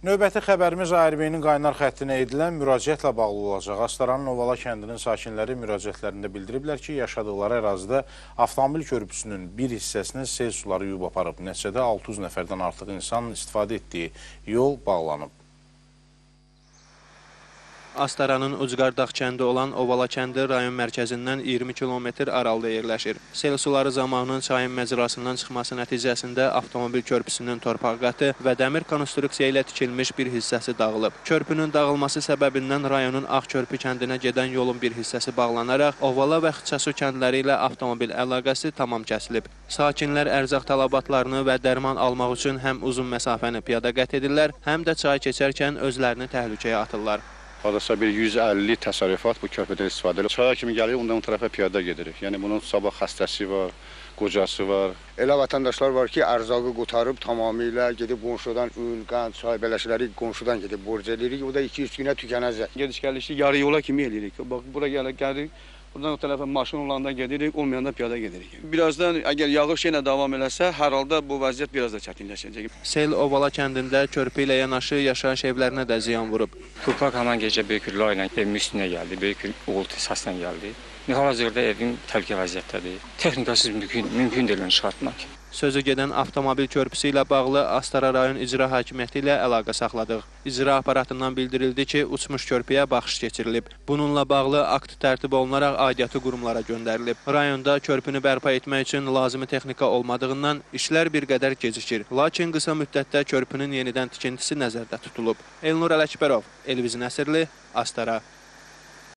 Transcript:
Növbəti xəbərimiz ARB-nin qaynar xəttinə edilən müraciətlə bağlı olacaq. Astaranın Ovala kəndinin sakinləri müraciətlərində bildiriblər ki, yaşadıkları ərazidə avtomobil körpüsünün bir hissəsini sel suları yuyub aparıb. Nəticədə 600 nəfərdən artıq insanın istifadə etdiyi yol bağlanıb. Astaranın Ucqardaq kəndi olan Ovala kəndi rayon mərkəzindən 20 kilometr aralıda yerləşir. Sel suları zamanının çayın məcrasından çıxması nəticəsində avtomobil körpüsünün torpaq qatı və dəmir konstruksiya ilə tikilmiş bir hissəsi dağılıb. Körpünün dağılması səbəbindən rayonun Ağkörpü kəndinə gedən yolun bir hissəsi bağlanaraq, Ovala və Xıçasu kəndləri ilə avtomobil əlaqəsi tamam kəsilib. Sakinlər ərzaq tələbatlarını və dərman almaq üçün həm uzun məsafəni piyada qət edirlər, həm də çay keçərkən özlərini təhlükəyə atırlar. Hardasa bir 150 təsərrüfat bu körpüdən istifadə edir. Çaya kimi gəlir, ondan o tərəfə piyada gedirik. Yəni bunun sabah xəstəsi var, qocası var. Elə vətəndaşlar var ki, ərzaqı qutarıb tamamilə gedib qonşudan ün, qənd, çay beləşləri qonşudan gedib borc edirik. O da 2-3 günə tükənəcək. Gediş-gəlişi yarı yola kimi edirik. Bax, bura gəlirik. Buradan o tərəfə maşın olanda gedirik, olmayanda piyada gedirik. Birazdan əgər yağış yenə davam eləsə, hər halda bu vəziyyət biraz da çətinləşəcək. Sel Ovala kəndində körpü ilə yanaşı yaşayış evlərinə də ziyan vurub. Torpaq haman gecə böyük küləklə evimin üstünə gəldi, böyük uğultu səslə gəldi. Hal-hazırda evim təhlükə vəziyyətdədir. Texnikasız mümkün deyil çıxartmaq. Sözü gedən avtomobil körpüsü ilə bağlı Astara rayon icra hakimiyyəti ilə əlaqə saxladıq. İcra aparatından bildirildi ki, uçmuş körpüyə baxış keçirilib. Bununla bağlı akt tərtib olunaraq aidiyyatı qurumlara göndərilib. Rayonda körpünü bərpa etmək üçün lazımi texnika olmadığından işlər bir qədər gecikir. Lakin qısa müddətdə körpünün yenidən tikintisi nəzərdə tutulub. Elnur Ələkbərov, Elviz Nəsirli, Astara.